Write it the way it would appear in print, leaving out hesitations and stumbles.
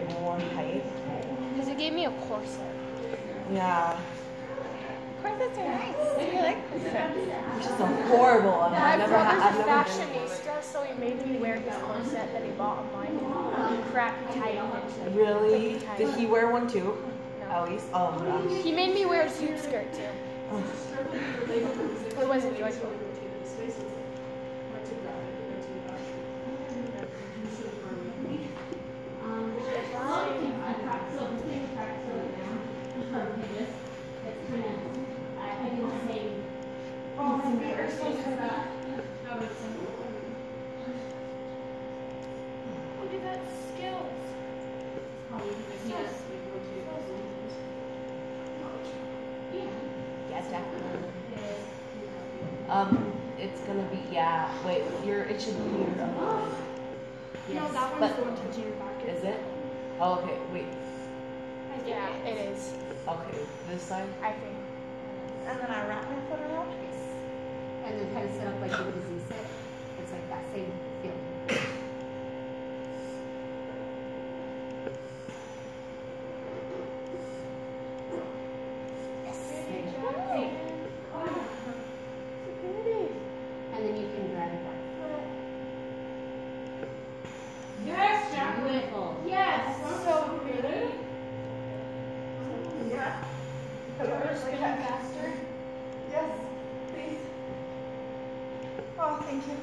bit more tight. Because it gave me a corset. Yeah. Corsets are nice. You like corsets? Which is a horrible one. My I've brother's a never been fashionista, so he made me wear his corset that he bought online. Crappy tight. Really? Did he wear one too? No. At least? Oh my gosh. He made me wear a suit skirt too. It wasn't joyful. Look at that skills. Yeah, definitely. It's gonna be, yeah. Wait, it should be here. No, that one's But- the one touching your back. Is it? Oh, okay, wait. Yeah, it is. Okay, this side? I think. And then I wrap my foot around. And then kind of set up like you would as you sit. It's like that same feeling. And then you can grab it back. Yes, Jacqueline. Beautiful. Yes, so good. Yeah. Spin faster. Yes, please. Oh, thank you.